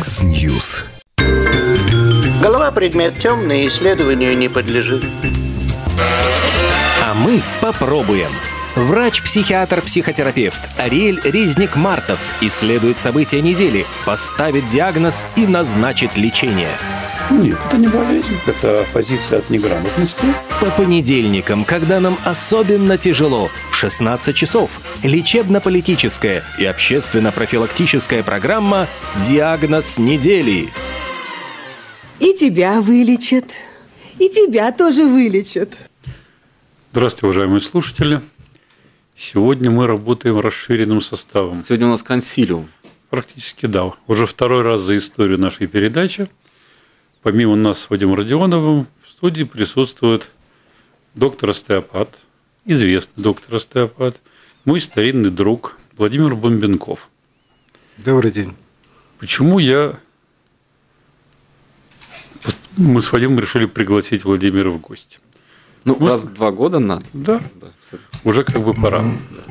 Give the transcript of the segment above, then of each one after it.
Яндекс.Ньюс. Голова предмет темный, исследованию не подлежит. А мы попробуем. Врач-психиатр-психотерапевт Ариэль Резник-Мартов исследует события недели, поставит диагноз и назначит лечение. Нет, это не болезнь, это позиция от неграмотности. По понедельникам, когда нам особенно тяжело, в 16 часов лечебно-политическая и общественно-профилактическая программа «Диагноз недели». И тебя вылечат, и тебя тоже вылечат. Здравствуйте, уважаемые слушатели. Сегодня мы работаем расширенным составом. Сегодня у нас консилиум. Практически да. Уже второй раз за историю нашей передачи. Помимо нас с Вадимом Родионовым в студии присутствует доктор-остеопат, известный доктор-остеопат, мой старинный друг Владимир Бомбенков. Добрый день. Почему мы с Вадимом решили пригласить Владимира в гости? Раз в 2 года надо. Да, уже как бы пора.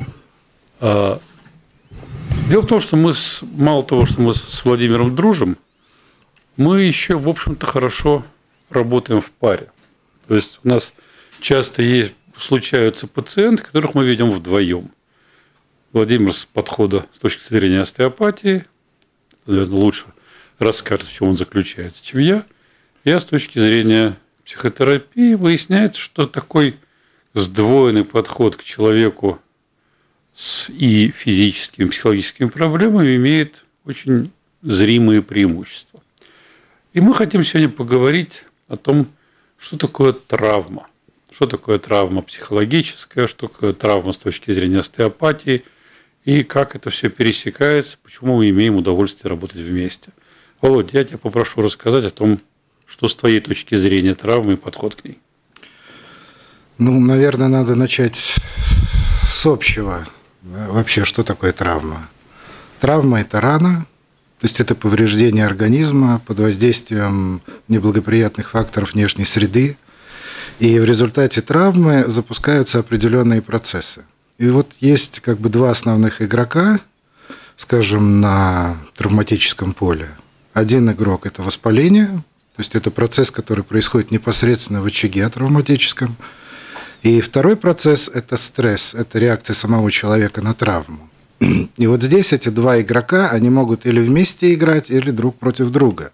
Дело в том, что мало того, что мы с Владимиром дружим, мы еще, в общем-то, хорошо работаем в паре. То есть у нас часто случаются пациенты, которых мы ведем вдвоем. Владимир с подхода с точки зрения остеопатии, наверное, лучше расскажет, в чем он заключается, чем я. Я с точки зрения психотерапии. Выясняется, что такой сдвоенный подход к человеку с и физическими, и психологическими проблемами имеет очень зримые преимущества. И мы хотим сегодня поговорить о том, что такое травма. Что такое травма психологическая, что такое травма с точки зрения остеопатии, и как это все пересекается, почему мы имеем удовольствие работать вместе. Володь, я тебя попрошу рассказать о том, что с твоей точки зрения травмы и подход к ней. Наверное, надо начать с общего. Вообще, что такое травма? Травма – это рана. То есть это повреждение организма под воздействием неблагоприятных факторов внешней среды. И в результате травмы запускаются определенные процессы. И вот есть как бы 2 основных игрока, скажем, на травматическом поле. Один игрок – это воспаление, то есть это процесс, который происходит непосредственно в очаге травматическом. И второй процесс – это стресс, это реакция самого человека на травму. И вот здесь эти 2 игрока, они могут или вместе играть, или друг против друга.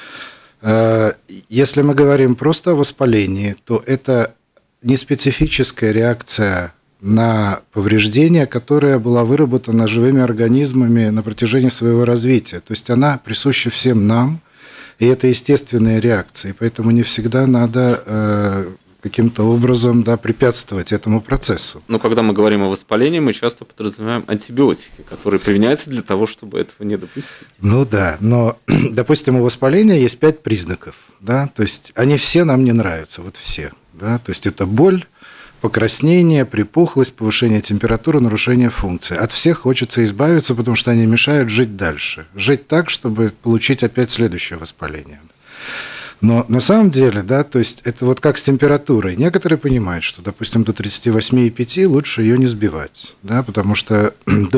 Если мы говорим просто о воспалении, то это неспецифическая реакция на повреждение, которое была выработана живыми организмами на протяжении своего развития. То есть она присуща всем нам, и это естественная реакция. И поэтому не всегда надо каким-то образом препятствовать этому процессу. Но когда мы говорим о воспалении, мы часто подразумеваем антибиотики, которые применяются для того, чтобы этого не допустить. Но, допустим, у воспаления есть 5 признаков. Да? То есть они все нам не нравятся, вот все. Да? То есть это боль, покраснение, припухлость, повышение температуры, нарушение функции. От всех хочется избавиться, потому что они мешают жить дальше. Жить так, чтобы получить опять следующее воспаление. Но на самом деле, то есть это вот как с температурой. Некоторые понимают, что, допустим, до 38,5 лучше ее не сбивать, потому что до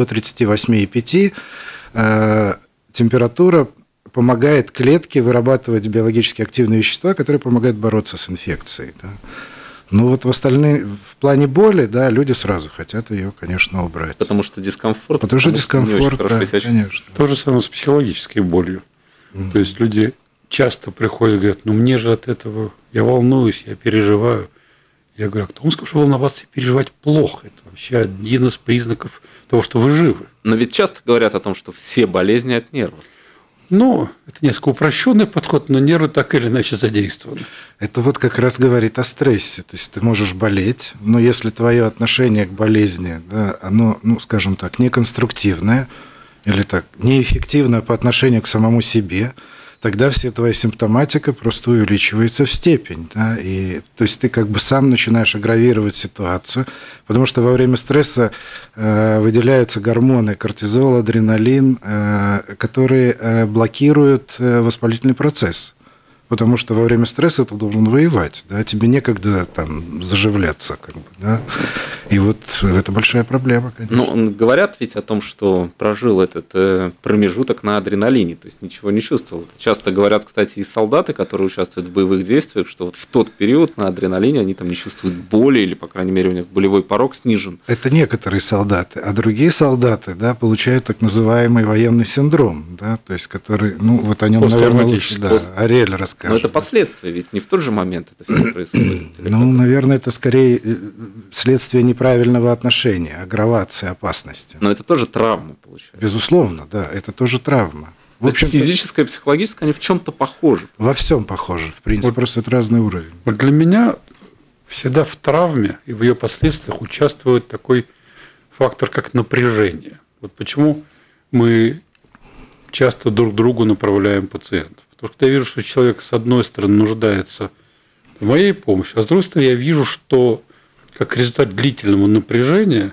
38,5 температура помогает клетке вырабатывать биологически активные вещества, которые помогают бороться с инфекцией. Вот в плане боли, люди сразу хотят ее, конечно, убрать. Потому что дискомфорт. Потому что дискомфорт, конечно. То же самое с психологической болью. То есть люди часто приходят и говорят, мне же от этого, я волнуюсь, я переживаю. Я говорю, кто вам сказал, что волноваться и переживать плохо? Это вообще один из признаков того, что вы живы. Но ведь часто говорят о том, что все болезни от нервов. Это несколько упрощенный подход, но нервы так или иначе задействованы. Это вот как раз говорит о стрессе. То есть ты можешь болеть, но если твое отношение к болезни, оно, скажем так, неконструктивное или неэффективное по отношению к самому себе, тогда вся твоя симптоматика просто увеличивается в степень. И, то есть ты как бы сам начинаешь аггравировать ситуацию, потому что во время стресса выделяются гормоны кортизол, адреналин, которые блокируют воспалительный процесс. Потому что во время стресса ты должен воевать, да, тебе некогда там заживляться, как бы, да. И вот это большая проблема, конечно. Ну, говорят ведь о том, что прожил этот промежуток на адреналине, то есть ничего не чувствовал. Часто говорят, кстати, и солдаты, которые участвуют в боевых действиях, что вот в тот период на адреналине они там не чувствуют боли, или, по крайней мере, у них болевой порог снижен. Это некоторые солдаты, а другие солдаты, да, получают так называемый военный синдром, да, то есть который, ну, вот о нем, наверное, лучше, да, Ариэль расскажет. Но это последствия, ведь не в тот же момент это все происходит. Ну, наверное, это скорее следствие неправильного отношения, агравации опасности. Но это тоже травма, получается. Безусловно, да, это тоже травма. В общем, физическое и психологическое, они в чем-то похожи. Во всем похожи, в принципе, Вот, просто это разный уровень. Вот для меня всегда в травме и в ее последствиях участвует такой фактор, как напряжение. Вот почему мы часто друг другу направляем пациентов. Потому что я вижу, что человек, с одной стороны, нуждается в моей помощи, а с другой стороны, я вижу, что как результат длительного напряжения,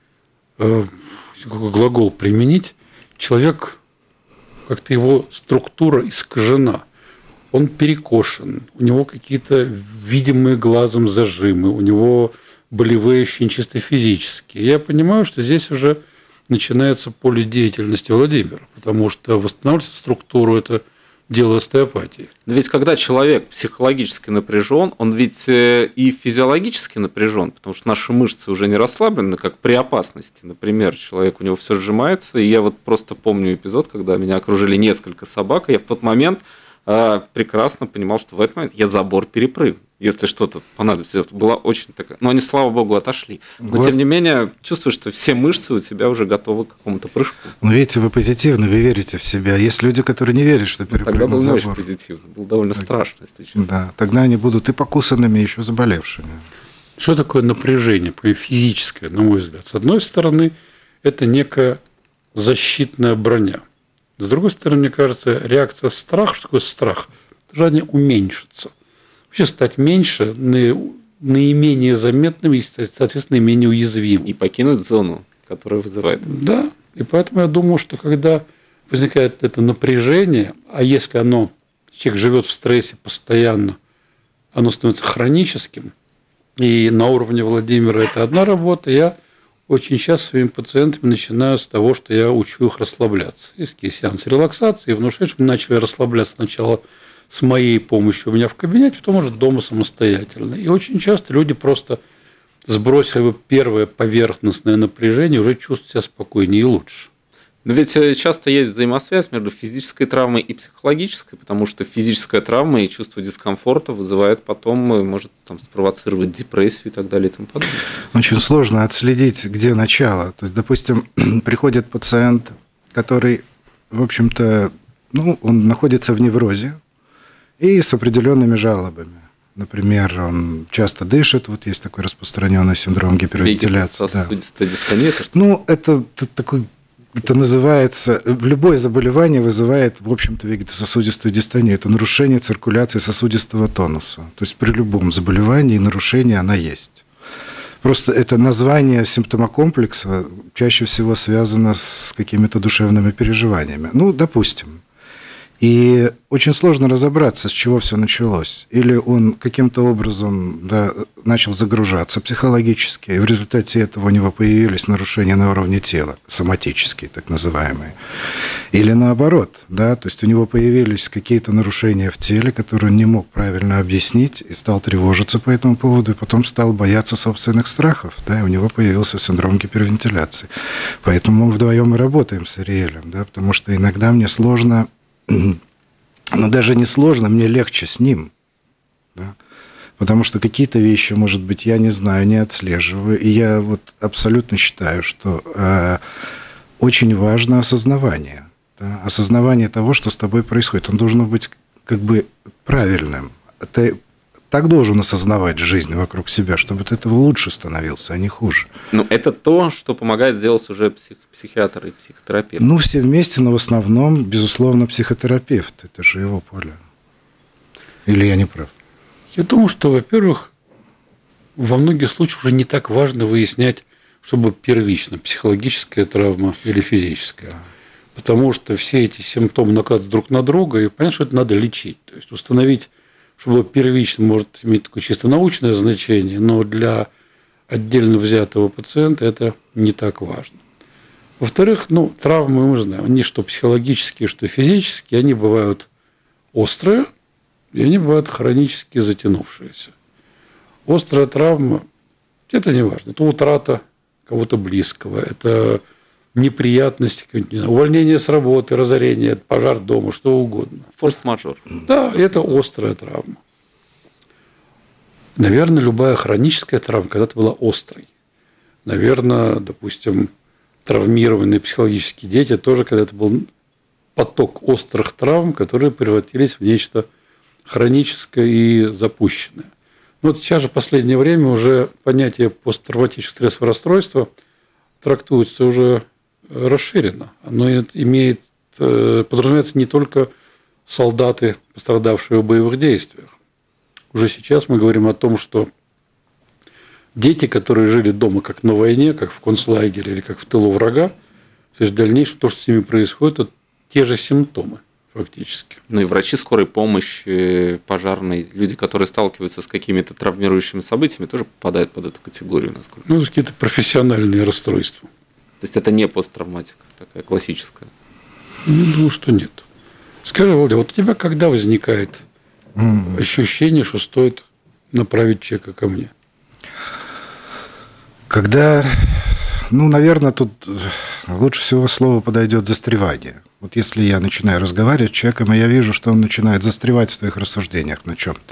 какой глагол применить, человек, как-то его структура искажена. Он перекошен, у него какие-то видимые глазом зажимы, у него болевые ощущения чисто физические. Я понимаю, что здесь уже начинается поле деятельности Владимира, потому что восстанавливать структуру – это дело остеопатии. Но ведь когда человек психологически напряжен, он ведь и физиологически напряжен, потому что наши мышцы уже не расслаблены, как при опасности. Например, человек, у него все сжимается, и я вот просто помню эпизод, когда меня окружили несколько собак, и я в тот момент прекрасно понимал, что в этот момент я забор перепрыгну, если что-то понадобится. Это была очень такая... Но они, слава богу, отошли. Но, вот. Тем не менее, чувствую, что все мышцы у тебя уже готовы к какому-то прыжку. Ну, видите, вы позитивны, вы верите в себя. Есть люди, которые не верят, что перепрыгнут забор. Тогда был не очень позитивно, был довольно страшно, если честно. Да, тогда они будут и покусанными, и еще заболевшими. Что такое напряжение, физическое, на мой взгляд? С одной стороны, это некая защитная броня. С другой стороны, мне кажется, реакция страха, что такое страх? Желание уменьшиться. Вообще стать меньше, наименее заметным и, соответственно, наименее уязвимым. И покинуть зону, которая вызывает. Да, и поэтому я думаю, что когда возникает это напряжение, а если человек живет в стрессе постоянно, оно становится хроническим, и на уровне Владимира это одна работа, я очень часто своими пациентами начинаю с того, что я учу их расслабляться. Есть такие сеансы релаксации, и внушать, что мы начали расслабляться сначала с моей помощью у меня в кабинете, потом уже дома самостоятельно. И очень часто люди просто сбросили бы первое поверхностное напряжение, уже чувствуют себя спокойнее и лучше. Но ведь часто есть взаимосвязь между физической травмой и психологической, потому что физическая травма и чувство дискомфорта вызывает потом, может спровоцировать депрессию и так далее и тому подобное. Очень сложно отследить, где начало. То есть, допустим, приходит пациент, который, в общем-то, он находится в неврозе и с определенными жалобами. Например, он часто дышит, вот есть такой распространенный синдром гипервентиляции. Сосудистая дистония? Это такой... Это называется, любое заболевание вызывает, в общем-то, вегетососудистую дистонию. Это нарушение циркуляции сосудистого тонуса. То есть при любом заболевании нарушение она есть. Просто это название симптомокомплекса чаще всего связано с какими-то душевными переживаниями. Допустим. И очень сложно разобраться, с чего все началось. Или он каким-то образом начал загружаться психологически, и в результате этого у него появились нарушения на уровне тела, соматические, так называемые. Или наоборот, то есть у него появились какие-то нарушения в теле, которые он не мог правильно объяснить, и стал тревожиться по этому поводу, и потом стал бояться собственных страхов, и у него появился синдром гипервентиляции. Поэтому мы вдвоем и работаем с Ариэлем, потому что иногда мне сложно... даже не сложно, мне легче с ним. Потому что какие-то вещи, может быть, я не знаю, не отслеживаю. И я абсолютно считаю, что очень важно осознавание. Осознавание того, что с тобой происходит. Он должен быть как бы правильным. Ты так должен осознавать жизнь вокруг себя, чтобы ты этого лучше становился, а не хуже. Это то, что помогает сделать уже психиатр и психотерапевт. Все вместе, но в основном, безусловно, психотерапевт. Это же его поле. Или я не прав? Я думаю, что, во-первых, во многих случаях уже не так важно выяснять, чтобы первично, психологическая травма или физическая. потому что все эти симптомы накладываются друг на друга, и понятно, что это надо лечить. То есть установить, что было первично, может иметь такое чисто научное значение, но для отдельно взятого пациента это не так важно. Во-вторых, травмы, мы знаем, они что психологические, что физические, они бывают острые, и они бывают хронически затянувшиеся. Острая травма – это не важно. Это утрата кого-то близкого, это неприятности, увольнение с работы, разорение, пожар дома, что угодно. Форс-мажор. Да, это острая травма. Наверное, любая хроническая травма когда-то была острой. Наверное, допустим, травмированные психологические дети тоже когда-то был поток острых травм, которые превратились в нечто хроническое и запущенное. Но вот сейчас же в последнее время уже понятие посттравматического стрессового расстройства трактуется уже расширенно. Оно имеет, подразумевается не только солдаты, пострадавшие в боевых действиях. Уже сейчас мы говорим о том, что дети, которые жили дома как на войне, как в концлагере или как в тылу врага, то есть в дальнейшем то, что с ними происходит, это те же симптомы фактически. Ну и врачи скорой помощи, пожарные, люди, которые сталкиваются с какими-то травмирующими событиями, тоже попадают под эту категорию, насколько. Ну, это какие-то профессиональные расстройства. То есть это не посттравматика такая классическая? Думаю, что нет. Скажи, Володя, вот у тебя когда возникает ощущение, что стоит направить человека ко мне? Когда, наверное, тут лучше всего слово подойдет застревание. Вот если я начинаю разговаривать с человеком, и я вижу, что он начинает застревать в своих рассуждениях на чем-то.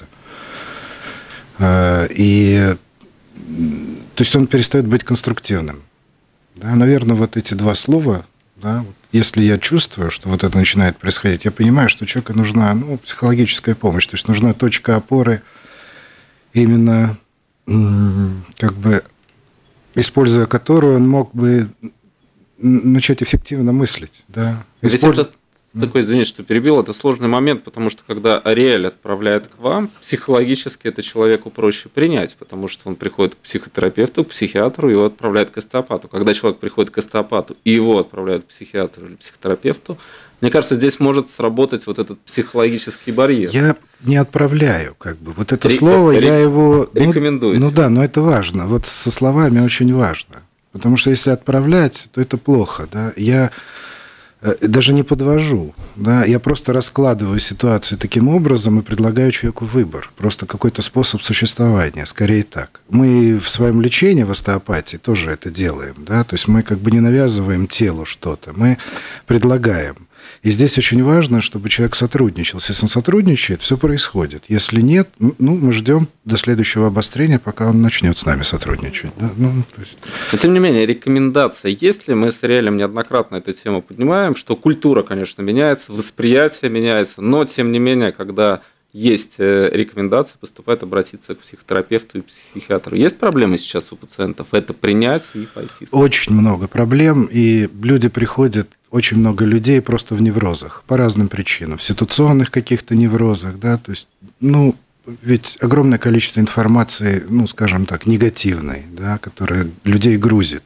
И то есть он перестает быть конструктивным. Да, наверное, вот эти два слова, да, если я чувствую, что вот это начинает происходить, я понимаю, что человеку нужна психологическая помощь, то есть нужна точка опоры, именно как бы используя которую он мог бы начать эффективно мыслить. Да. Это такой, извини, что перебил, это сложный момент, потому что когда Ариэль отправляет к вам, психологически это человеку проще принять, потому что он приходит к психотерапевту, к психиатру, его отправляют к остеопату. Когда человек приходит к остеопату и его отправляют к психиатру или психотерапевту, мне кажется, здесь может сработать вот этот психологический барьер. Я не отправляю, как бы. Вот это слово, я его... Рекомендую. Но это важно. Вот со словами очень важно. Потому что если отправлять, то это плохо. Да? Я даже не подвожу. Да? Я просто раскладываю ситуацию таким образом и предлагаю человеку выбор. Просто какой-то способ существования. Скорее так. Мы в своем лечении, в остеопатии, тоже это делаем. Да? То есть мы как бы не навязываем телу что-то. Мы предлагаем. И здесь очень важно, чтобы человек сотрудничал. Если он сотрудничает, все происходит. Если нет, мы ждем до следующего обострения, пока он начнет с нами сотрудничать. Да? Но, тем не менее, рекомендация есть ли? Мы с Ариэлем неоднократно эту тему поднимаем, что культура, конечно, меняется, восприятие меняется, но, тем не менее, когда есть рекомендация, поступает обратиться к психотерапевту и психиатру. Есть проблемы сейчас у пациентов? Это принять и пойти? Очень много проблем, и люди приходят, очень много людей просто в неврозах по разным причинам, в ситуационных каких-то неврозах, да, то есть, ведь огромное количество информации, скажем так, негативной, да, которая людей грузит.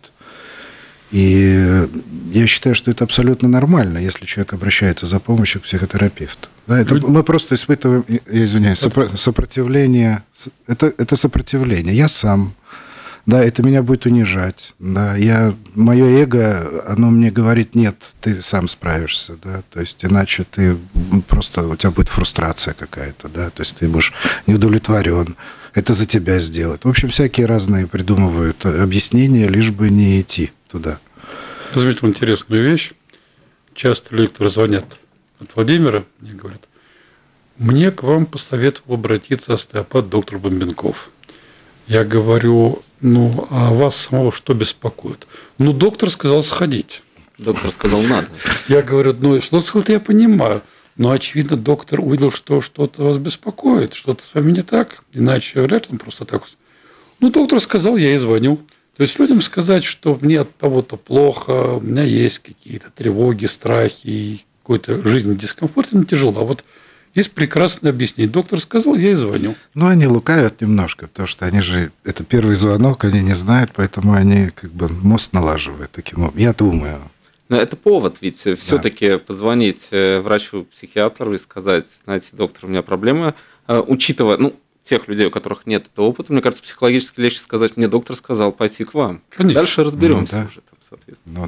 И я считаю, что это абсолютно нормально, если человек обращается за помощью к психотерапевту. Да, мы просто испытываем, я извиняюсь, сопротивление. Это сопротивление. Я сам. Да, это меня будет унижать. Да, мое эго, оно мне говорит, нет, ты сам справишься. Да, то есть иначе у тебя будет фрустрация какая-то. Да, то есть ты будешь не удовлетворен. Это за тебя сделать. В общем, всякие разные придумывают объяснения, лишь бы не идти туда. Я заметил интересную вещь. Часто лекторы звонят от Владимира, мне говорят, мне к вам посоветовал обратиться остеопат доктор Бомбенков. Я говорю, а вас самого что беспокоит? Доктор сказал сходить. Доктор сказал, надо. Я говорю, что доктор сказал, я понимаю. Но, очевидно, доктор увидел, что что-то вас беспокоит, что-то с вами не так. Иначе вряд ли он просто так. Доктор сказал, я и звоню. То есть людям сказать, что мне от того-то плохо, у меня есть какие-то тревоги, страхи, и какой-то жизненный дискомфорт, им тяжело. А вот есть прекрасное объяснение. Доктор сказал, я и звоню. Они лукавят немножко, потому что они же, это первый звонок, они не знают, поэтому они как бы мост налаживают таким образом. Я думаю. Но это повод, ведь все-таки позвонить врачу-психиатру и сказать, знаете, доктор, у меня проблемы, учитывая, тех людей, у которых нет этого опыта, мне кажется, психологически легче сказать, мне доктор сказал пойти к вам. Конечно. Дальше разберемся уже там, соответственно.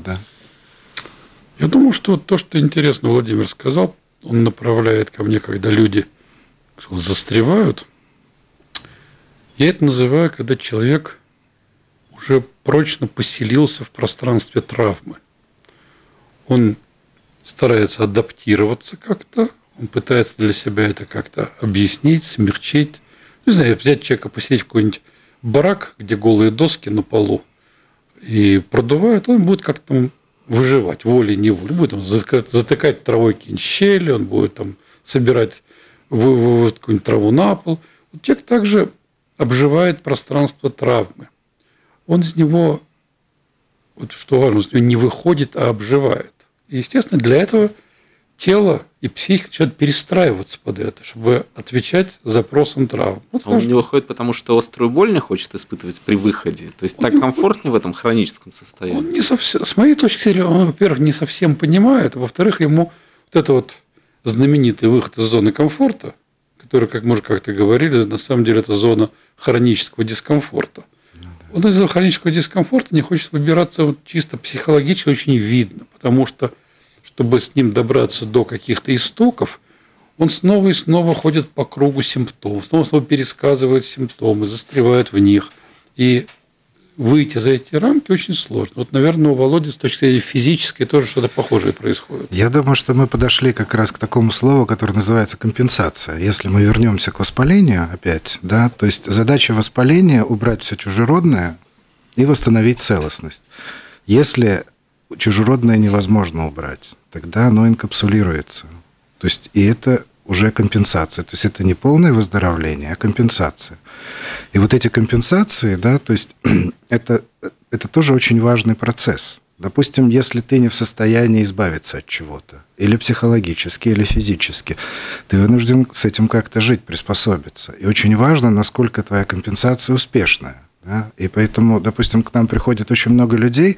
Я думаю, что то, что интересно Владимир сказал, он направляет ко мне, когда люди застревают. Я это называю, когда человек уже прочно поселился в пространстве травмы. Он старается адаптироваться как-то, он пытается для себя это как-то объяснить, смягчить. Не знаю, взять человека, поселить в какой-нибудь барак, где голые доски на полу, и продувают, он будет как-то выживать волей-неволей. Будет он затыкать травой какие-нибудь щели, он будет там собирать какую-нибудь траву на пол. Вот человек также обживает пространство травмы. Он из него, вот что важно, он из него не выходит, а обживает. И, естественно, для этого тело и психика начинают перестраиваться под это, чтобы отвечать запросам травм. Вот он не выходит, потому что острую боль не хочет испытывать при выходе. То есть так комфортнее в этом хроническом состоянии. Он не совсем, с моей точки зрения, он, во-первых, не совсем понимает, а во-вторых, ему вот это вот знаменитый выход из зоны комфорта, который, как мы уже как-то говорили, на самом деле это зона хронического дискомфорта. Он из этого хронического дискомфорта не хочет выбираться вот чисто психологически, очень видно, потому что чтобы с ним добраться до каких-то истоков, он снова и снова ходит по кругу симптомов, снова пересказывает симптомы, застревает в них. И выйти за эти рамки очень сложно. Вот, наверное, у Володи с точки зрения физической тоже что-то похожее происходит. Я думаю, что мы подошли как раз к такому слову, которое называется компенсация. Если мы вернемся к воспалению опять, да, то есть задача воспаления – убрать все чужеродное и восстановить целостность. Если чужеродное невозможно убрать, тогда оно инкапсулируется. То есть, и это уже компенсация. То есть, это не полное выздоровление, а компенсация. И вот эти компенсации, да, то есть, это тоже очень важный процесс. Допустим, если ты не в состоянии избавиться от чего-то, или психологически, или физически, ты вынужден с этим как-то жить, приспособиться. И очень важно, насколько твоя компенсация успешная. Да? И поэтому, допустим, к нам приходит очень много людей,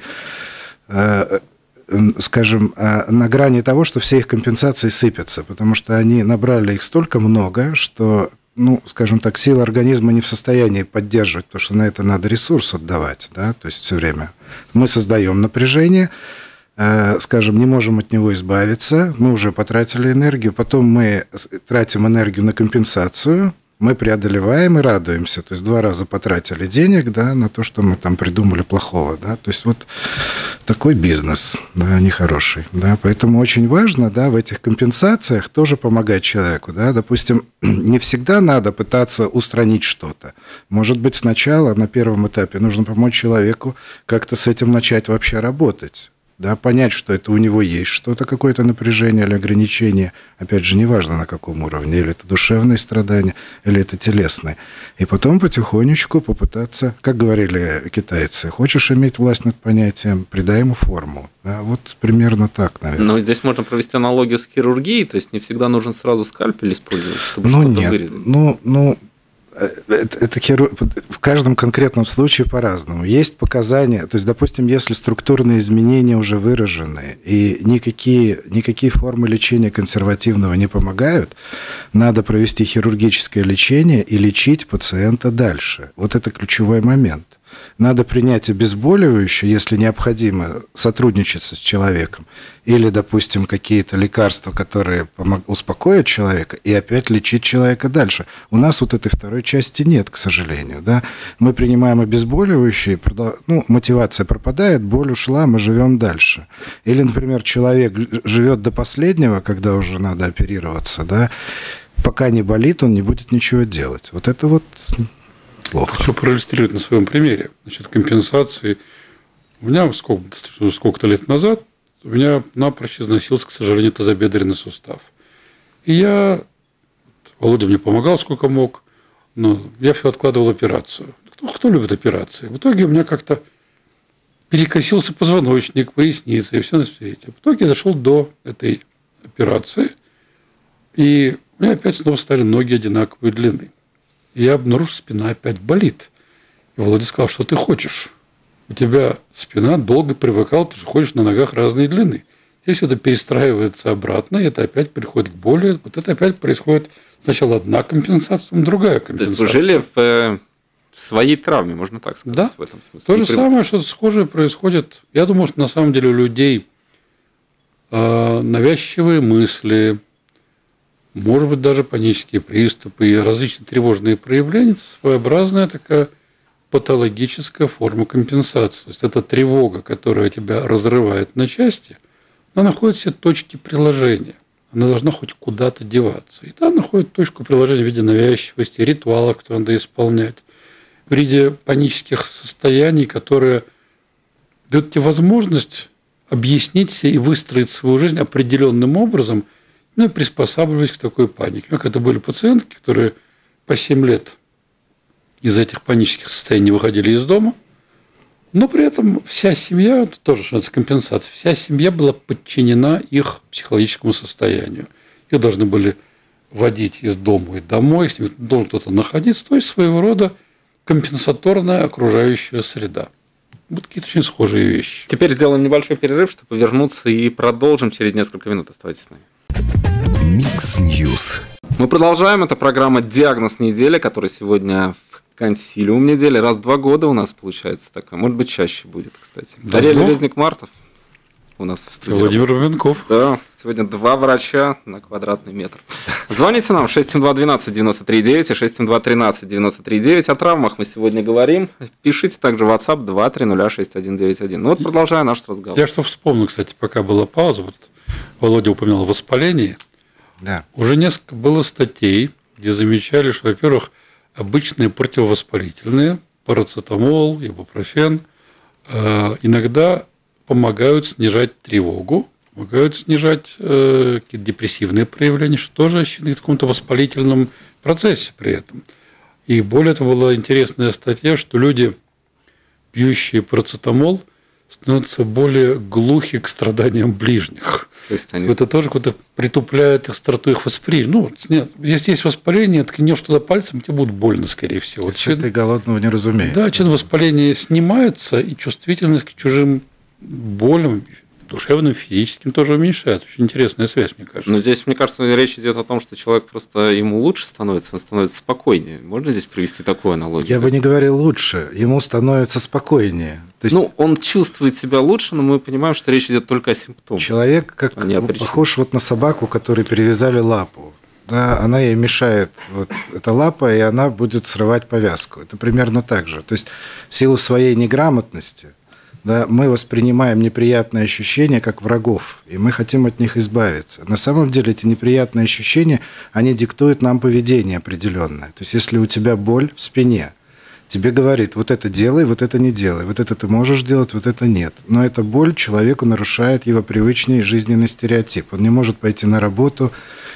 скажем, на грани того, что все их компенсации сыпятся, потому что они набрали их столько много, что, скажем так, сила организма не в состоянии поддерживать, потому что на это надо ресурс отдавать, да, то есть все время. Мы создаем напряжение, скажем, не можем от него избавиться, мы уже потратили энергию, потом мы тратим энергию на компенсацию, мы преодолеваем и радуемся. То есть 2 раза потратили денег, да, на то, что мы там придумали плохого. Да. То есть вот такой бизнес, да, нехороший. Да. Поэтому очень важно, да, в этих компенсациях тоже помогать человеку. Да. Допустим, не всегда надо пытаться устранить что-то. Может быть, сначала на первом этапе нужно помочь человеку как-то с этим начать вообще работать. Да, понять, что это у него есть что-то, какое-то напряжение или ограничение, опять же, неважно на каком уровне, или это душевные страдания, или это телесные. И потом потихонечку попытаться, как говорили китайцы, хочешь иметь власть над понятием, придай ему форму. Да, вот примерно так, наверное. Но здесь можно провести аналогию с хирургией, то есть не всегда нужно сразу скальпель использовать, чтобы что-то вырезать. Это в каждом конкретном случае по-разному. Есть показания, то есть, допустим, если структурные изменения уже выражены, и никакие формы лечения консервативного не помогают, надо провести хирургическое лечение и лечить пациента дальше. Вот это ключевой момент. Надо принять обезболивающее, если необходимо сотрудничать с человеком, или, допустим, какие-то лекарства, которые успокоят человека, и опять лечить человека дальше. У нас вот этой второй части нет, к сожалению. Да? Мы принимаем обезболивающее, мотивация пропадает, боль ушла, мы живем дальше. Или, например, человек живет до последнего, когда уже надо оперироваться, да? Пока не болит, он не будет ничего делать. Вот это вот... плохо. Хочу проиллюстрировать на своем примере. Значит, компенсации. У меня сколько-то лет назад у меня напрочь износился, к сожалению, тазобедренный сустав. И Володя мне помогал сколько мог, но я все откладывал операцию. Кто любит операции? В итоге у меня как-то перекосился позвоночник, поясница и все на свете. В итоге я дошел до этой операции, и у меня опять снова стали ноги одинаковой длины. И я обнаружил, что спина опять болит. И Володя сказал, что ты хочешь. у тебя спина долго привыкала, ты же ходишь на ногах разной длины. Здесь это перестраивается обратно, и это опять приходит к боли. Вот это опять происходит сначала одна компенсация, потом другая компенсация. То есть вы жили в своей травме, можно так сказать, да, в этом смысле. То же самое, что схожее происходит. Я думаю, что на самом деле у людей навязчивые мысли, может быть, даже панические приступы и различные тревожные проявления – это своеобразная такая патологическая форма компенсации. То есть это тревога, которая тебя разрывает на части, она находит все точки приложения. Она должна хоть куда-то деваться. И там находит точку приложения в виде навязчивости, ритуалов, которые надо исполнять, в виде панических состояний, которые дают тебе возможность объяснить себе и выстроить свою жизнь определенным образом, ну и приспосабливаясь к такой панике. Как это были пациентки, которые по 7 лет из этих панических состояний выходили из дома, но при этом вся семья, это тоже называется компенсация, вся семья была подчинена их психологическому состоянию. Их должны были водить из дома и домой, с ними должен кто-то находиться, то есть своего рода компенсаторная окружающая среда. Вот какие-то очень схожие вещи. Теперь сделаем небольшой перерыв, чтобы вернуться и продолжим через несколько минут. Оставайтесь с нами. Микс Ньюс. Мы продолжаем. Это программа «Диагноз недели», которая сегодня в консилиум недели. Раз в 2 года у нас получается такая. Может быть, чаще будет, кстати. Дарья Резник-Мартов у нас в студии. Владимир Рубенков. Да, сегодня 2 врача на квадратный метр. Звоните нам 672-12-93-9 и 672-13-93-9. О травмах мы сегодня говорим. Пишите также в WhatsApp 2306191. Ну вот продолжая наш разговор. Я что вспомнил, кстати, пока была пауза. Вот Володя упоминал о воспалении. Да. Уже несколько было статей, где замечали, что, во-первых, обычные противовоспалительные, парацетамол, ибупрофен, иногда помогают снижать тревогу, помогают снижать какие-то депрессивные проявления, что тоже ощущает в каком-то воспалительном процессе при этом. И более того, была интересная статья, что люди, пьющие парацетамол, становятся более глухи к страданиям ближних. То есть они... Это тоже как-то притупляет остроту их восприятия. Ну, если есть воспаление, ткнешь туда пальцем, тебе будет больно, скорее всего. Сытый голодного не разумеет. Да, чем воспаление снимается, и чувствительность к чужим болям, душевным, физическим, тоже уменьшается. Очень интересная связь, мне кажется. Но здесь, мне кажется, речь идет о том, что человек просто ему лучше становится, он становится спокойнее. Можно здесь привести такую аналогию? Я бы не говорил лучше, ему становится спокойнее. То есть... Ну, он чувствует себя лучше, но мы понимаем, что речь идет только о симптомах. Человек как похож вот на собаку, которой перевязали лапу. Да, она ей мешает, вот эта лапа, и она будет срывать повязку. Это примерно так же. То есть в силу своей неграмотности, да, мы воспринимаем неприятные ощущения как врагов, и мы хотим от них избавиться. На самом деле эти неприятные ощущения, они диктуют нам поведение определенное. То есть если у тебя боль в спине, тебе говорит, вот это делай, вот это не делай, вот это ты можешь делать, вот это нет. Но эта боль человеку нарушает его привычный жизненный стереотип. Он не может пойти на работу,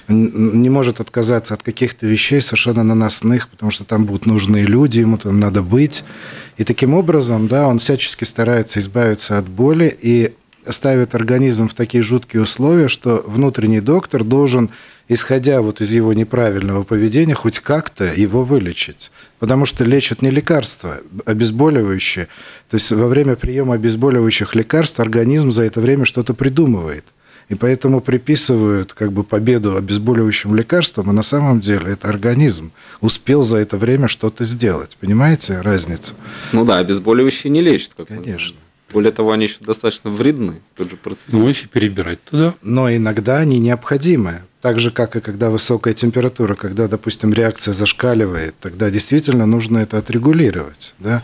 не может отказаться от каких-то вещей совершенно наносных, потому что там будут нужные люди, ему там надо быть. И таким образом, да, он всячески старается избавиться от боли и ставит организм в такие жуткие условия, что внутренний доктор должен, исходя вот из его неправильного поведения, хоть как-то его вылечить. Потому что лечат не лекарства, обезболивающие. То есть во время приема обезболивающих лекарств организм за это время что-то придумывает. И поэтому приписывают как бы победу обезболивающим лекарствам, а на самом деле это организм успел за это время что-то сделать. Понимаете разницу? Ну да, обезболивающие не лечат, как конечно. Более того, они еще достаточно вредны. Тот же ну, если перебирать туда. Но иногда они необходимы. Так же, как и когда высокая температура, когда, допустим, реакция зашкаливает, тогда действительно нужно это отрегулировать. Да?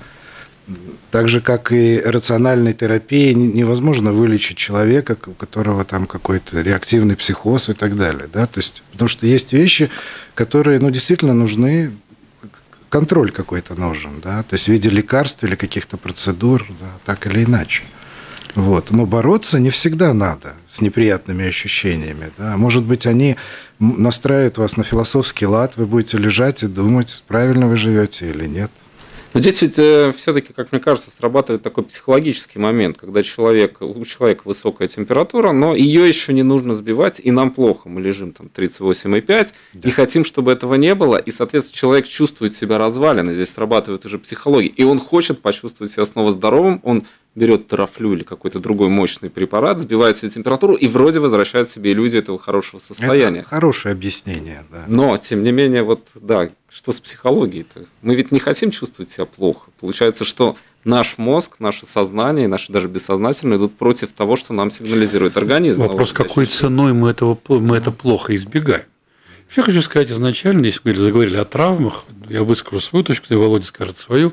Так же, как и рациональной терапией, невозможно вылечить человека, у которого там какой-то реактивный психоз и так далее. Да? То есть, потому что есть вещи, которые действительно нужны, контроль какой-то нужен, да? То есть в виде лекарств или каких-то процедур, да, так или иначе. Вот. Но бороться не всегда надо с неприятными ощущениями. Да? Может быть, они настраивают вас на философский лад, вы будете лежать и думать, правильно вы живете или нет. Но здесь ведь все-таки, как мне кажется, срабатывает такой психологический момент, когда у человека высокая температура, но ее еще не нужно сбивать, и нам плохо, мы лежим там 38,5, и хотим, чтобы этого не было, и, соответственно, человек чувствует себя развалиной, здесь срабатывает уже психология, и он хочет почувствовать себя снова здоровым, он берет терафлю или какой-то другой мощный препарат, сбивает себе температуру и вроде возвращает себе иллюзию этого хорошего состояния. Это хорошее объяснение, да. Но, тем не менее, вот, да, что с психологией-то? Мы ведь не хотим чувствовать себя плохо. Получается, что наш мозг, наше сознание, наши даже бессознательные идут против того, что нам сигнализирует организм. Вопрос, какой ценой мы это плохо избегаем. Я хочу сказать изначально, если мы заговорили о травмах, я выскажу свою точку, и Володя скажет свою.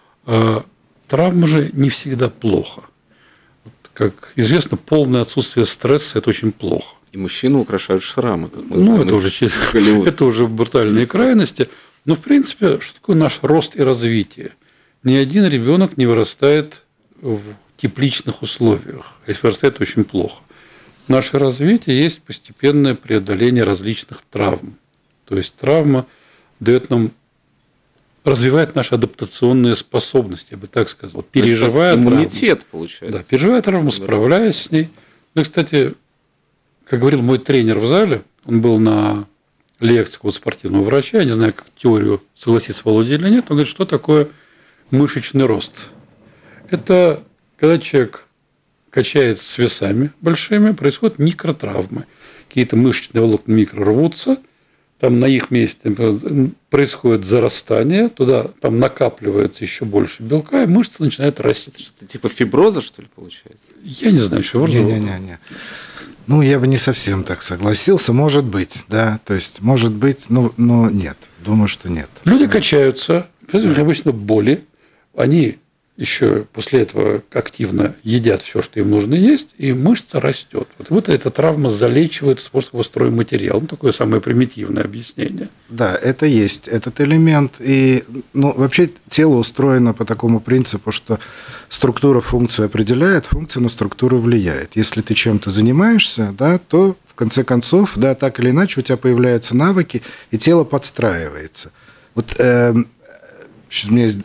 Травма же не всегда плохо. Как известно, полное отсутствие стресса – это очень плохо. И мужчины украшают шрамы, как мы знаем. Это уже брутальные крайности. Но, в принципе, что такое наш рост и развитие? Ни один ребенок не вырастает в тепличных условиях. Если вырастает, очень плохо. Наше развитие есть постепенное преодоление различных травм. То есть травма дает нам, развивает наши адаптационные способности, я бы так сказал. Переживая иммунитет, получается. Да, переживая травму, справляясь с ней. Ну, и, кстати, как говорил мой тренер в зале, он был на лекции какого-то спортивного врача, я не знаю, как теорию согласится Володя или нет, он говорит, что такое мышечный рост. Это когда человек качается с весами большими, происходят микротравмы. Какие-то мышечные волокна микро рвутся, там на их месте происходит зарастание, туда там накапливается еще больше белка, и мышцы начинают расти. Что-то типа фиброза, что ли, получается? Я не знаю, что фиброза. Не. Ну, я бы не совсем так согласился. Может быть, да. То есть, может быть, но нет. Думаю, что нет. Люди качаются, обычно боли. Они еще после этого активно едят все, что им нужно есть, и мышца растет. Вот эта травма залечивает способом стройматериал. Ну, такое самое примитивное объяснение. Да, это есть этот элемент. И вообще тело устроено по такому принципу, что структура функцию определяет, функция на структуру влияет. Если ты чем-то занимаешься, да, то в конце концов, да, так или иначе у тебя появляются навыки, и тело подстраивается. Вот у меня есть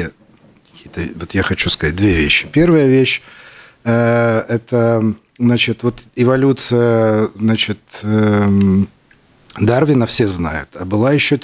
я хочу сказать две вещи. Первая вещь – это, значит, вот эволюция, значит, Дарвина все знают, а была еще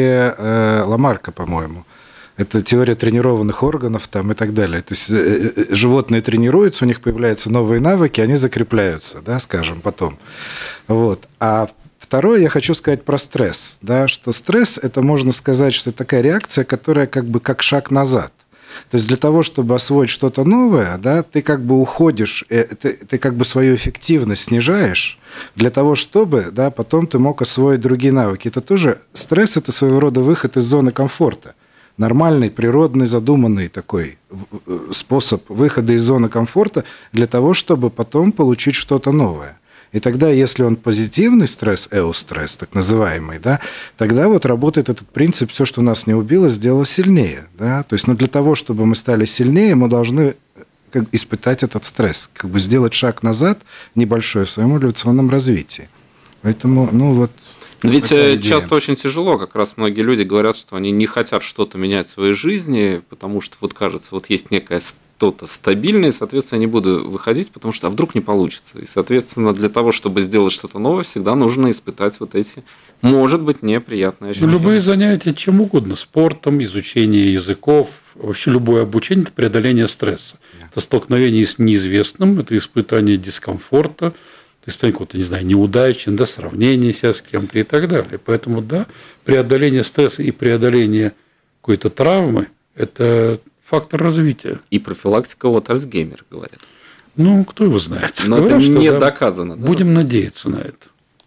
теория Ламарка, по-моему. Это теория тренированных органов там, и так далее. То есть животные тренируются, у них появляются новые навыки, они закрепляются, да, скажем, потом. Вот. А второе, я хочу сказать про стресс, да, что стресс – это, можно сказать, что это такая реакция, которая как бы как шаг назад. То есть для того, чтобы освоить что-то новое, да, ты как бы уходишь, ты как бы свою эффективность снижаешь для того, чтобы, да, потом ты мог освоить другие навыки. Это тоже стресс – это своего рода выход из зоны комфорта. Нормальный, природный, задуманный такой способ выхода из зоны комфорта для того, чтобы потом получить что-то новое. И тогда, если он позитивный стресс, эустресс, так называемый, да, тогда вот работает этот принцип: все, что нас не убило, сделало сильнее. Да? То есть, для того, чтобы мы стали сильнее, мы должны испытать этот стресс, как бы сделать шаг назад небольшой в своем эволюционном развитии. Поэтому, вот. Но ведь часто очень тяжело, как раз многие люди говорят, что они не хотят что-то менять в своей жизни, потому что вот кажется, вот есть некое что-то стабильное, и, соответственно, я не буду выходить, потому что вдруг не получится. И, соответственно, для того, чтобы сделать что-то новое, всегда нужно испытать вот эти, может быть, неприятные ощущения. Любые занятия чем угодно, спортом, изучение языков, вообще любое обучение – это преодоление стресса. Это столкновение с неизвестным, это испытание дискомфорта, то есть какого-то, не знаю, неудачи, да, сравнение себя с кем-то и так далее. Поэтому, да, преодоление стресса и преодоление какой-то травмы – это фактор развития. И профилактика от Альцгеймера, говорят. Кто его знает. Но говорят, это не доказано. Будем надеяться на это.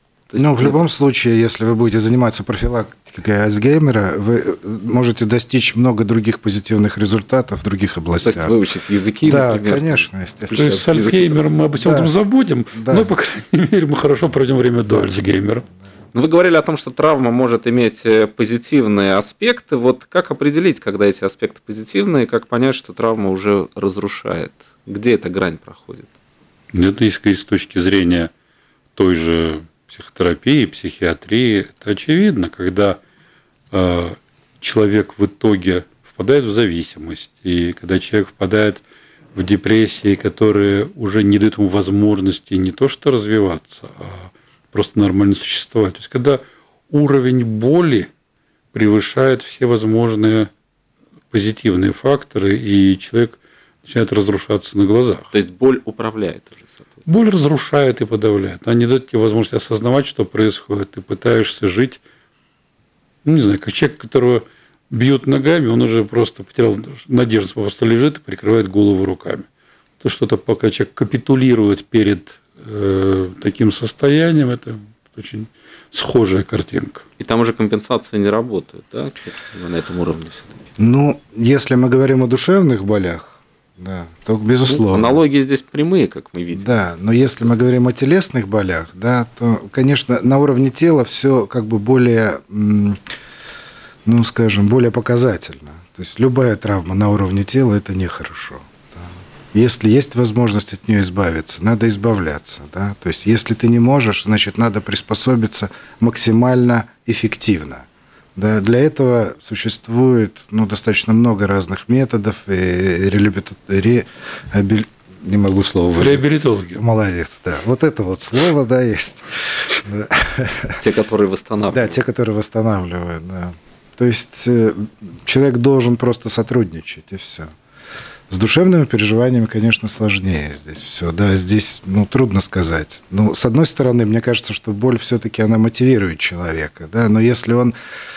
В любом случае, если вы будете заниматься профилактикой Альцгеймера, вы можете достичь много других позитивных результатов в других областях. То есть выучить языки, да, например. Да, конечно, естественно. То есть с Альцгеймером мы обо всем этом забудем, но, по крайней мере, мы хорошо пройдем время до Альцгеймера. Вы говорили о том, что травма может иметь позитивные аспекты. Вот как определить, когда эти аспекты позитивные, как понять, что травма уже разрушает? Где эта грань проходит? Это если с точки зрения той же психотерапии, психиатрии, это очевидно, когда человек в итоге впадает в зависимость, и когда человек впадает в депрессии, которые уже не дают ему возможности не то что развиваться, а просто нормально существовать. То есть, когда уровень боли превышает все возможные позитивные факторы, и человек начинает разрушаться на глазах. То есть боль управляет уже, соответственно. Боль разрушает и подавляет. Она не дает тебе возможность осознавать, что происходит. Ты пытаешься жить, не знаю, как человек, которого бьют ногами, он уже просто потерял надежду, просто лежит и прикрывает голову руками. То что-то, пока человек капитулирует перед таким состоянием, это очень схожая картинка. И там уже компенсация не работает, да, на этом уровне все-таки. Ну, если мы говорим о душевных болях, да, то безусловно. Ну, аналогии здесь прямые, как мы видим. Да, но если мы говорим о телесных болях, да, то, конечно, на уровне тела все как бы более, ну, скажем, более показательно. То есть любая травма на уровне тела – это нехорошо. Да. Если есть возможность от нее избавиться, надо избавляться. Да. То есть если ты не можешь, значит, надо приспособиться максимально эффективно. Да, для этого существует достаточно много разных методов. Не могу слово выразить. Реабилитологи. Молодец, да. Вот это вот слово, да, есть. Те, которые восстанавливают. Да, те, которые восстанавливают, да. То есть человек должен просто сотрудничать, и все. С душевными переживаниями, конечно, сложнее здесь все. Да, здесь трудно сказать. Ну, с одной стороны, мне кажется, что боль все-таки она мотивирует человека, да, но если он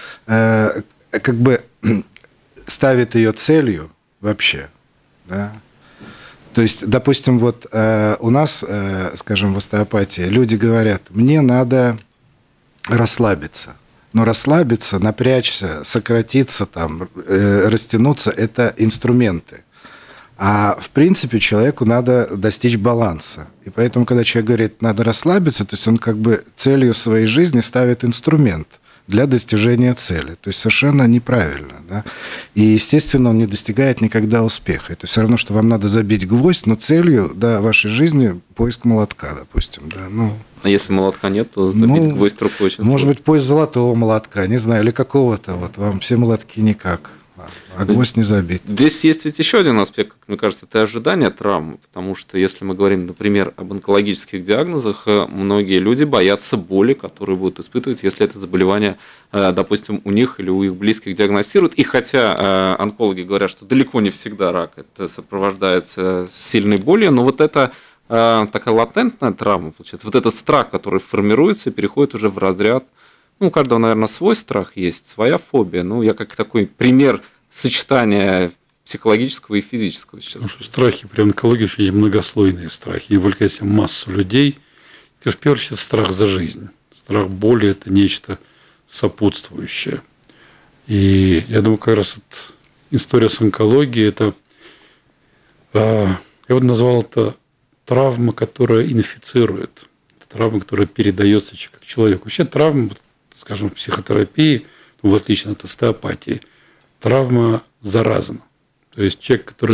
как бы ставит ее целью вообще, да. То есть, допустим, вот у нас, скажем, в остеопатии люди говорят, мне надо расслабиться. Но расслабиться, напрячься, сократиться, там, растянуться – это инструменты. А в принципе человеку надо достичь баланса. И поэтому, когда человек говорит, надо расслабиться, то есть он как бы целью своей жизни ставит инструмент для достижения цели. То есть совершенно неправильно. Да? И, естественно, он не достигает никогда успеха. Это все равно, что вам надо забить гвоздь, но целью вашей жизни поиск молотка, допустим. Да? А если молотка нет, то забить гвоздь рукой очень сложно. Может быть, поиск золотого молотка, не знаю, или какого-то. Вот вам все молотки никак. А гвоздь не забит. Здесь есть ведь еще один аспект, как мне кажется, это ожидание травмы, потому что если мы говорим, например, об онкологических диагнозах, многие люди боятся боли, которую будут испытывать, если это заболевание, допустим, у них или у их близких диагностируют. И хотя онкологи говорят, что далеко не всегда рак это сопровождается сильной болью, но вот это такая латентная травма, получается, вот этот страх, который формируется, переходит уже в разряд. У каждого, наверное, свой страх есть, своя фобия. Я как такой пример сочетания психологического и физического сейчас. Потому что страхи при онкологии очень многослойные страхи. И вовлекают в себя массу людей. Это, в первую очередь, страх за жизнь. Страх боли – это нечто сопутствующее. И я думаю, как раз история с онкологией – это, я вот назвал это травма, которая инфицирует. Это травма, которая передается как человеку. Вообще травма, скажем, в психотерапии, в отличие от остеопатии, травма заразна. То есть человек, который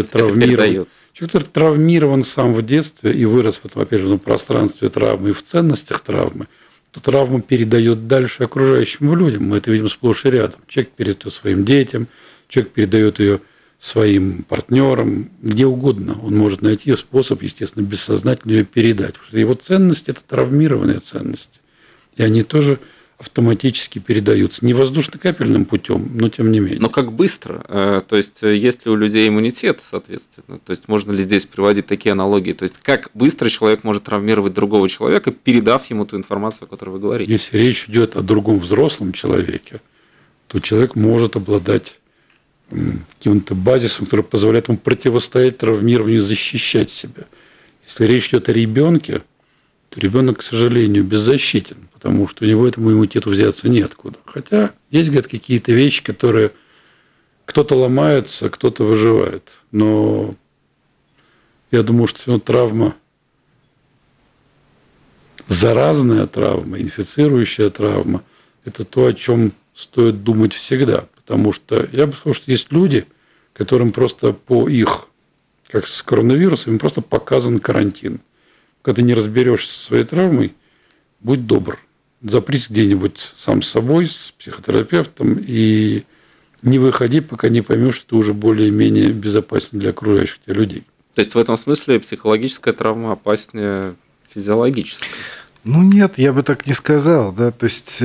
травмирован сам в детстве и вырос в этом, опять же, в пространстве травмы и в ценностях травмы, то травму передает дальше окружающим людям. Мы это видим сплошь и рядом. Человек передает ее своим детям, человек передает ее своим партнерам, где угодно. Он может найти способ, естественно, бессознательно ее передать. Потому что его ценности – это травмированные ценности. И они тоже автоматически передаются не воздушно-капельным путем, но тем не менее. Но как быстро? То есть, есть ли у людей иммунитет, соответственно? То есть, можно ли здесь приводить такие аналогии? То есть, как быстро человек может травмировать другого человека, передав ему ту информацию, о которой вы говорите? Если речь идет о другом взрослом человеке, то человек может обладать каким-то базисом, который позволяет ему противостоять травмированию и защищать себя. Если речь идет о ребенке, то ребенок, к сожалению, беззащитен, потому что у него этому иммунитету взяться неоткуда. Хотя есть, говорят, какие-то вещи, которые кто-то ломается, кто-то выживает. Но я думаю, что травма, заразная травма, инфицирующая травма – это то, о чем стоит думать всегда. Потому что я бы сказал, что есть люди, которым просто по их, как с коронавирусом, им просто показан карантин. Когда ты не разберешься со своей травмой, будь добр. Запрись где-нибудь сам с собой, с психотерапевтом и не выходи, пока не поймешь, что ты уже более-менее безопасен для окружающих тебя людей. То есть в этом смысле психологическая травма опаснее физиологической? Ну нет, я бы так не сказал, да, то есть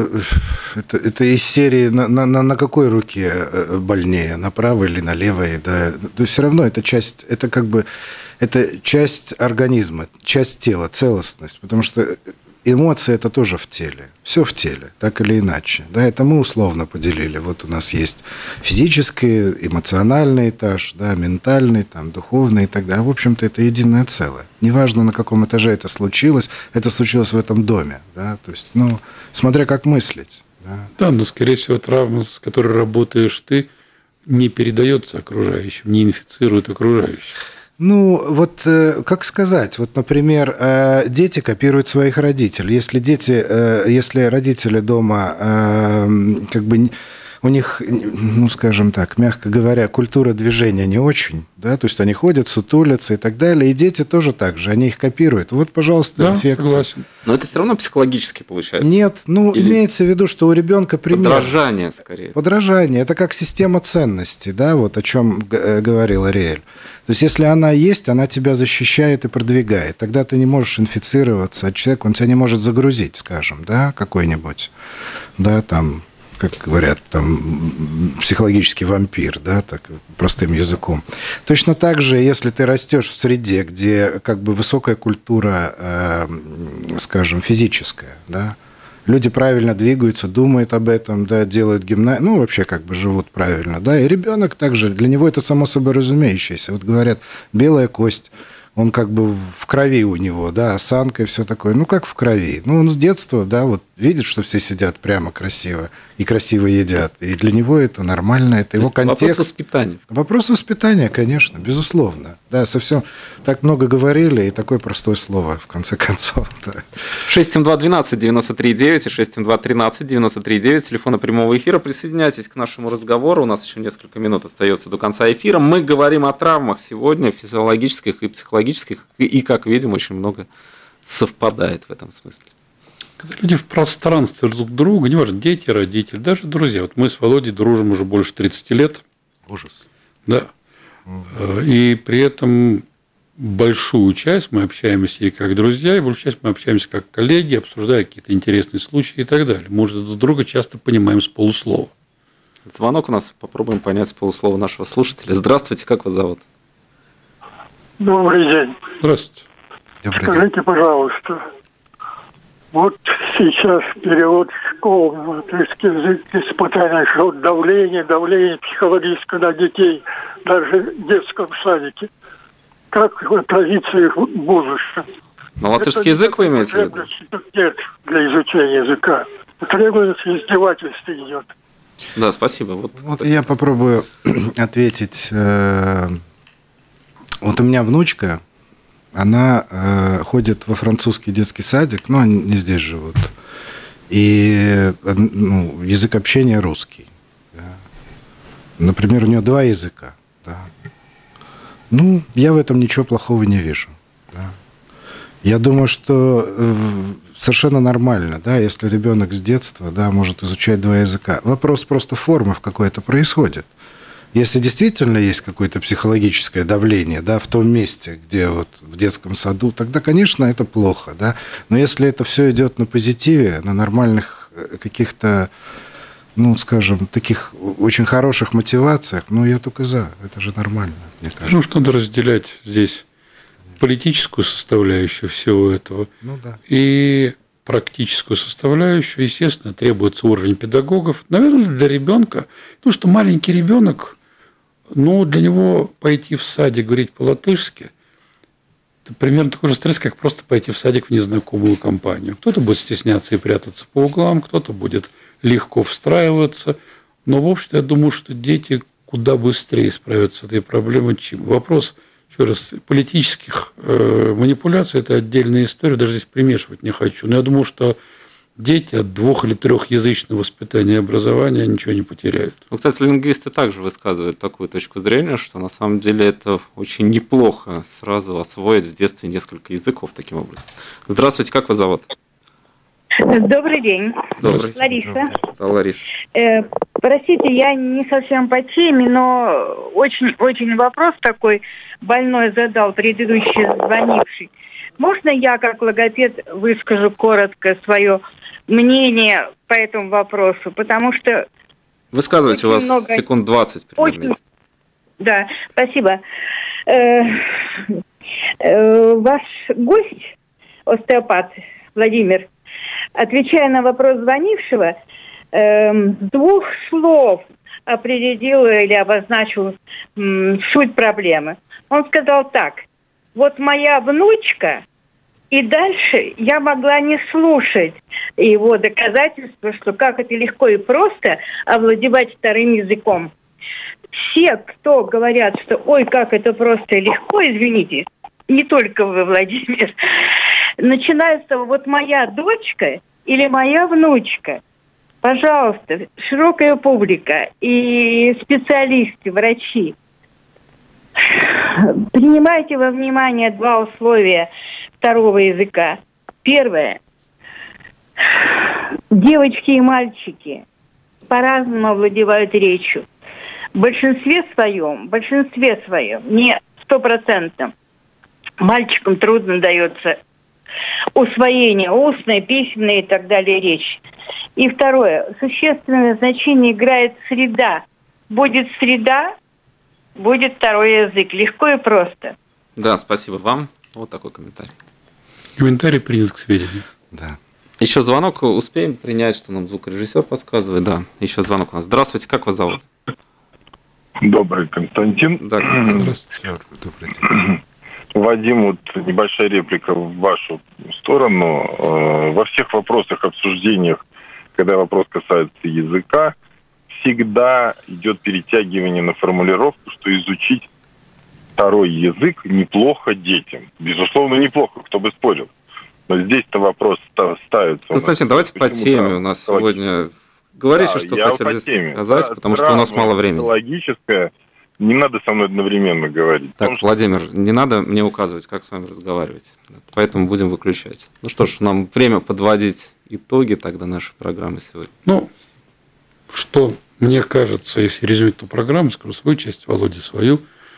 это из серии на какой руке больнее, на правой или на левой, да, то есть все равно это часть, это как бы это часть организма, часть тела, целостность, потому что эмоции это тоже в теле, все в теле, так или иначе, да, это мы условно поделили, вот у нас есть физический, эмоциональный этаж, да, ментальный, там, духовный и так далее, в общем-то это единое целое, неважно на каком этаже это случилось в этом доме, да, то есть, ну, смотря как мыслить. Да, но, скорее всего, травма, с которой работаешь ты, не передается окружающим, не инфицирует окружающих. Ну, вот как сказать, вот, например, дети копируют своих родителей. Если родители дома как бы у них, ну, скажем так, мягко говоря, культура движения не очень, да, то есть они ходят, сутулятся и так далее, и дети тоже так же, они их копируют. Вот, пожалуйста, да, инфекция. Согласен. Но это все равно психологически получается. Нет, ну, или имеется в виду, что у ребенка пример. Подражание, скорее. Подражание. Это как система ценностей, да, вот о чем говорил Ариэль. То есть, если она есть, она тебя защищает и продвигает. Тогда ты не можешь инфицироваться от человека, он тебя не может загрузить, скажем, да, какой-нибудь, да, там, как говорят, там, психологический вампир, да, так, простым языком. Точно так же, если ты растешь в среде, где как бы высокая культура, скажем, физическая, да, люди правильно двигаются, думают об этом, да, делают гимнастику, ну, вообще как бы живут правильно, да, и ребенок также, для него это само собой разумеющееся. Вот говорят, белая кость, он как бы в крови у него, да, осанка и все такое, ну, как в крови. Ну, он с детства, да, вот видит, что все сидят прямо красиво и красиво едят, и для него это нормально, это его контекст. Вопрос воспитания. Вопрос воспитания, конечно, безусловно. Да, совсем так много говорили, и такое простое слово, в конце концов. Да. 672-12-93-9 и 672-13-93-9, телефона прямого эфира. Присоединяйтесь к нашему разговору. У нас еще несколько минут остается до конца эфира. Мы говорим о травмах сегодня, физиологических и психологических, и, как видим, очень много совпадает в этом смысле. Когда люди в пространстве друг друга, неважно, дети, родители, даже друзья. Вот мы с Володей дружим уже больше 30 лет. Ужас. Да. И при этом большую часть мы общаемся и как друзья, и большую часть мы общаемся как коллеги, обсуждая какие-то интересные случаи и так далее. Мы уже друг друга часто понимаем с полуслова. Звонок у нас, попробуем понять с полуслова нашего слушателя. Здравствуйте, как вас зовут? Добрый день. Здравствуйте. Скажите, пожалуйста, вот сейчас перевод школ на латышский язык, испытание, что давление психологическое на детей, даже в детском садике. Как отразится их в будущем? На латышский язык вы имеете в виду? Нет, для изучения языка. Требуется издевательство идет. Да, спасибо. Вот я попробую ответить. Вот у меня внучка, она ходит во французский детский садик, но они не здесь живут. И ну, язык общения русский. Да. Например, у нее 2 языка. Да. Ну, я в этом ничего плохого не вижу. Да. Я думаю, что совершенно нормально, да, если ребенок с детства, да, может изучать 2 языка. Вопрос просто формы, в какой это происходит. Если действительно есть какое-то психологическое давление, да, в том месте, где вот в детском саду, тогда, конечно, это плохо, да. Но если это все идет на позитиве, на нормальных каких-то, ну, скажем, таких очень хороших мотивациях, ну, я только за. Это же нормально, мне кажется. Потому что надо разделять здесь политическую составляющую всего этого, ну, да, и практическую составляющую. Естественно, требуется уровень педагогов. Наверное, для ребенка, потому что маленький ребенок, ну, для него пойти в садик говорить по-латышски – это примерно такой же стресс, как просто пойти в садик в незнакомую компанию. Кто-то будет стесняться и прятаться по углам, кто-то будет легко встраиваться. Но, в общем-то, я думаю, что дети куда быстрее справятся с этой проблемой, чем вопрос, еще раз, политических манипуляций – это отдельная история, даже здесь примешивать не хочу. Но я думаю, что дети от 2- или 3-язычного воспитания и образования ничего не потеряют. Ну, кстати, лингвисты также высказывают такую точку зрения, что на самом деле это очень неплохо сразу освоить в детстве несколько языков таким образом. Здравствуйте, как вас зовут? Добрый день. Добрый. Лариса. Да, Лариса. Простите, я не совсем по теме, но очень вопрос такой больной задал предыдущий звонивший. Можно я, как логопед, выскажу коротко свое мнение по этому вопросу? Потому что... Высказывайте, у вас секунд 20 примерно. Да, спасибо. Ваш гость, остеопат Владимир, отвечая на вопрос звонившего, с двух слов определил или обозначил суть проблемы. Он сказал так: вот моя внучка, и дальше я могла не слушать его доказательства, что как это легко и просто овладевать вторым языком. Все, кто говорят, что ой, как это просто и легко, извините, не только вы, Владимир, начинается вот моя дочка или моя внучка. Пожалуйста, широкая публика и специалисты, врачи, принимайте во внимание два условия второго языка. Первое. Девочки и мальчики по-разному овладевают речью. В большинстве своем, не 100%, мальчикам трудно дается усвоение устной, письменной и так далее речи. И второе. Существенное значение играет среда. Будет среда, будет второй язык. Легко и просто. Да, спасибо вам. Вот такой комментарий. Комментарий принят к сведению. Да. Еще звонок успеем принять, что нам звукорежиссер подсказывает. Да, еще звонок у нас. Здравствуйте, как вас зовут? Добрый, Константин. Да, Здравствуйте. Добрый день. Вадим, вот небольшая реплика в вашу сторону. Во всех вопросах, обсуждениях, когда вопрос касается языка, всегда идет перетягивание на формулировку, что изучить второй язык неплохо детям. Безусловно, неплохо, кто бы спорил. Но здесь-то вопрос ставится. Константин, давайте по теме у нас сегодня. Говорите, что хотели сказать, потому что у нас мало времени. Логическое. Не надо со мной одновременно говорить. Так, Владимир, не надо мне указывать, как с вами разговаривать. Поэтому будем выключать. Ну что ж, нам время подводить итоги тогда нашей программы сегодня. Ну, что мне кажется, если резюмировать эту программу, скажу свою часть, Володя свою.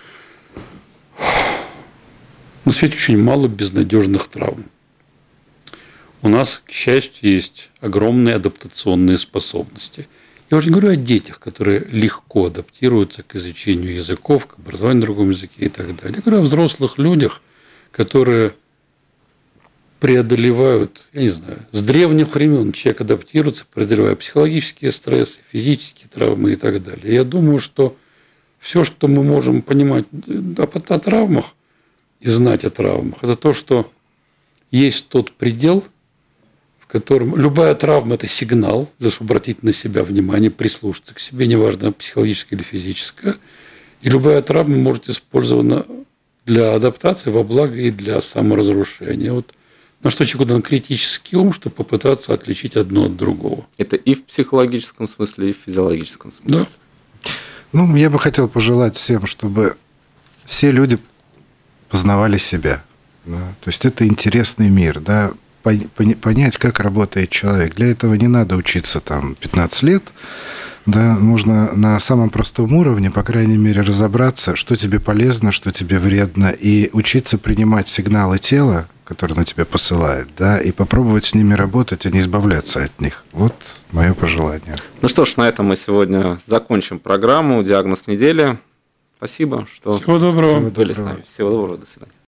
На свете очень мало безнадежных травм. У нас, к счастью, есть огромные адаптационные способности. Я уже не говорю о детях, которые легко адаптируются к изучению языков, к образованию на другом языке и так далее. Я говорю о взрослых людях, которые преодолевают, я не знаю, с древних времен человек адаптируется, преодолевая психологические стрессы, физические травмы и так далее. Я думаю, что все, что мы можем понимать о травмах и знать о травмах, это то, что есть тот предел, в котором любая травма – это сигнал, для того, чтобы обратить на себя внимание, прислушаться к себе, неважно, психологическое или физическое. И любая травма может использована для адаптации во благо и для саморазрушения. Вот на что человеку дан критический ум, чтобы попытаться отличить одно от другого. Это и в психологическом смысле, и в физиологическом смысле. Да. Ну, я бы хотел пожелать всем, чтобы все люди познавали себя. Да? То есть это интересный мир, да? Понять, как работает человек. Для этого не надо учиться там 15 лет. Да? Нужно на самом простом уровне, по крайней мере, разобраться, что тебе полезно, что тебе вредно, и учиться принимать сигналы тела, которые на тебя посылает, да, и попробовать с ними работать, а не избавляться от них. Вот мое пожелание. Ну что ж, на этом мы сегодня закончим программу «Диагноз недели». Спасибо, что Всего доброго. были с нами. Всего доброго, до свидания.